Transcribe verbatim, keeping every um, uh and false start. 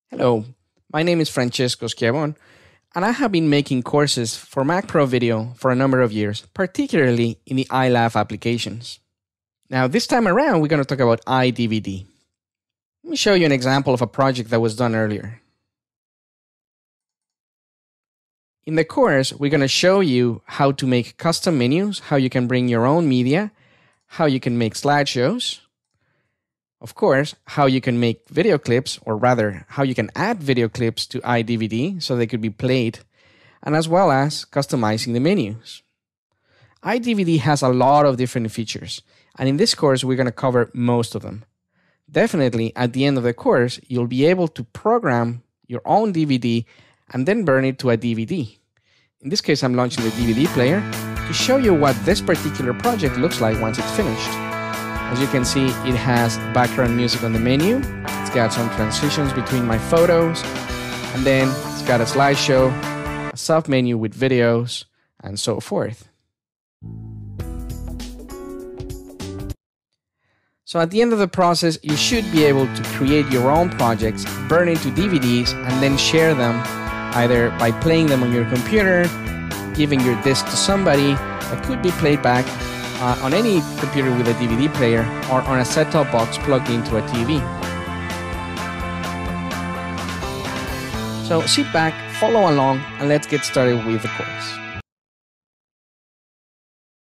Hello, my name is Francesco Schiavon, and I have been making courses for Mac Pro Video for a number of years, particularly in the iLife applications. Now, this time around, we're going to talk about iDVD. Let me show you an example of a project that was done earlier. In the course, we're going to show you how to make custom menus, how you can bring your own media, how you can make slideshows, of course, how you can make video clips, or rather, how you can add video clips to iDVD so they could be played, and as well as customizing the menus. iDVD has a lot of different features, and in this course, we're going to cover most of them. Definitely, at the end of the course, you'll be able to program your own D V D and then burn it to a D V D. In this case, I'm launching the D V D player to show you what this particular project looks like once it's finished. As you can see, it has background music on the menu, it's got some transitions between my photos, and then it's got a slideshow, a sub-menu with videos, and so forth. So at the end of the process, you should be able to create your own projects, burn into D V Ds, and then share them either by playing them on your computer, giving your disc to somebody that could be played back Uh, on any computer with a D V D player, or on a set-top box plugged into a T V. So sit back, follow along, and let's get started with the course.